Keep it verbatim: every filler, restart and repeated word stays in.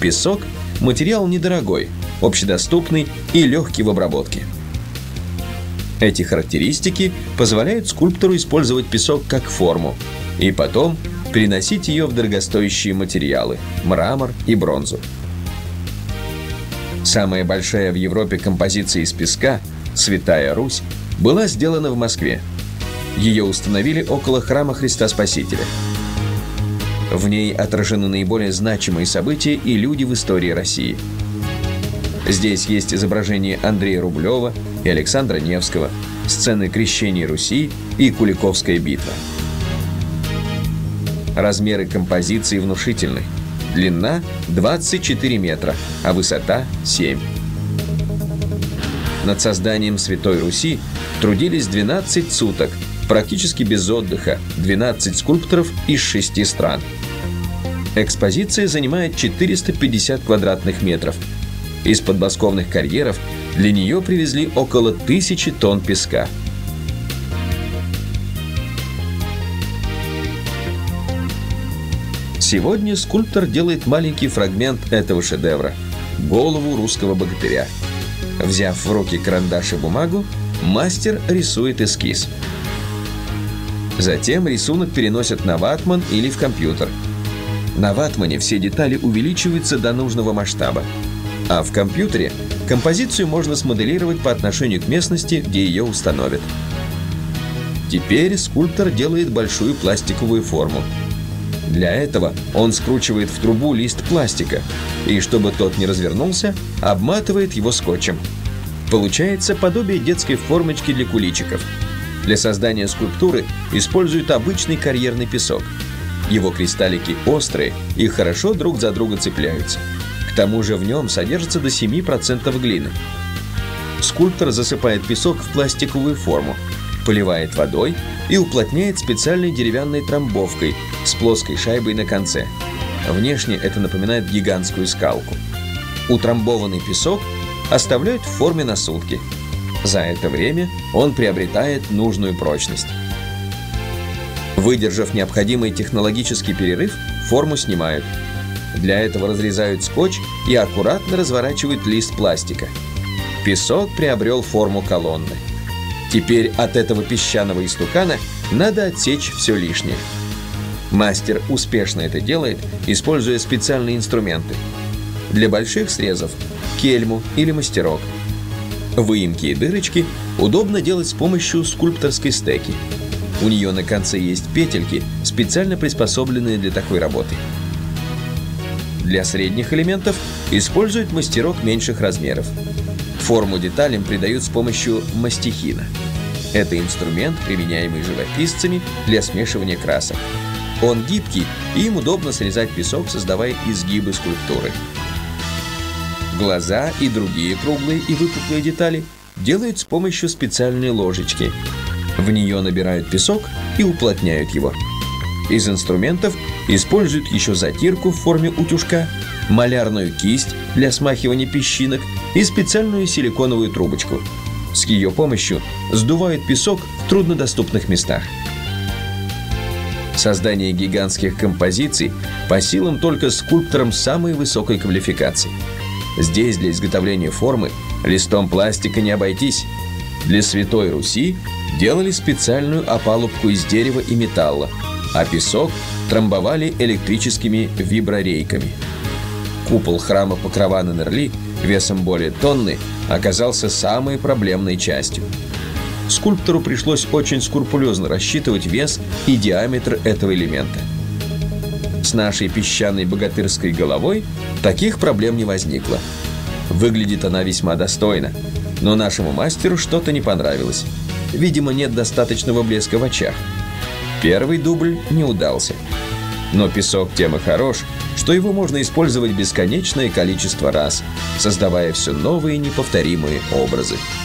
Песок – материал недорогой, общедоступный и легкий в обработке. Эти характеристики позволяют скульптору использовать песок как форму и потом переносить ее в дорогостоящие материалы – мрамор и бронзу. Самая большая в Европе композиция из песка «Святая Русь» была сделана в Москве. Ее установили около храма Христа Спасителя. В ней отражены наиболее значимые события и люди в истории России. Здесь есть изображения Андрея Рублева и Александра Невского, сцены крещения Руси и Куликовская битва. Размеры композиции внушительны. Длина – двадцать четыре метра, а высота – семь. Над созданием Святой Руси трудились двенадцать суток, практически без отдыха, двенадцать скульпторов из шести стран. Экспозиция занимает четыреста пятьдесят квадратных метров. Из подмосковных карьеров для нее привезли около тысячи тонн песка. Сегодня скульптор делает маленький фрагмент этого шедевра – голову русского богатыря. Взяв в руки карандаш и бумагу, мастер рисует эскиз. Затем рисунок переносят на ватман или в компьютер. На ватмане все детали увеличиваются до нужного масштаба, а в компьютере композицию можно смоделировать по отношению к местности, где ее установят. Теперь скульптор делает большую пластиковую форму. Для этого он скручивает в трубу лист пластика и, чтобы тот не развернулся, обматывает его скотчем. Получается подобие детской формочки для куличиков. Для создания скульптуры используют обычный карьерный песок. Его кристаллики острые и хорошо друг за друга цепляются. К тому же в нем содержится до семи процентов глины. Скульптор засыпает песок в пластиковую форму, поливает водой и уплотняет специальной деревянной трамбовкой с плоской шайбой на конце. Внешне это напоминает гигантскую скалку. Утрамбованный песок оставляют в форме на сутки. За это время он приобретает нужную прочность. Выдержав необходимый технологический перерыв, форму снимают. Для этого разрезают скотч и аккуратно разворачивают лист пластика. Песок приобрел форму колонны. Теперь от этого песчаного истукана надо отсечь все лишнее. Мастер успешно это делает, используя специальные инструменты. Для больших срезов – кельму или мастерок. Выемки и дырочки удобно делать с помощью скульпторской стеки. У нее на конце есть петельки, специально приспособленные для такой работы. Для средних элементов используют мастерок меньших размеров. Форму деталям придают с помощью мастихина. Это инструмент, применяемый живописцами для смешивания красок. Он гибкий, и им удобно срезать песок, создавая изгибы скульптуры. Глаза и другие круглые и выпуклые детали делают с помощью специальной ложечки. В нее набирают песок и уплотняют его. Из инструментов используют еще затирку в форме утюжка, малярную кисть для смахивания песчинок и специальную силиконовую трубочку. С ее помощью сдувают песок в труднодоступных местах. Создание гигантских композиций по силам только скульпторам самой высокой квалификации. Здесь для изготовления формы листом пластика не обойтись. Для Святой Руси делали специальную опалубку из дерева и металла, а песок трамбовали электрическими виброрейками. Купол храма Покрова на Нерли весом более тонны оказался самой проблемной частью. Скульптору пришлось очень скрупулезно рассчитывать вес и диаметр этого элемента. С нашей песчаной богатырской головой таких проблем не возникло. Выглядит она весьма достойно, но нашему мастеру что-то не понравилось. Видимо, нет достаточного блеска в очах. Первый дубль не удался. Но песок тем и хорош, что его можно использовать бесконечное количество раз, создавая все новые неповторимые образы.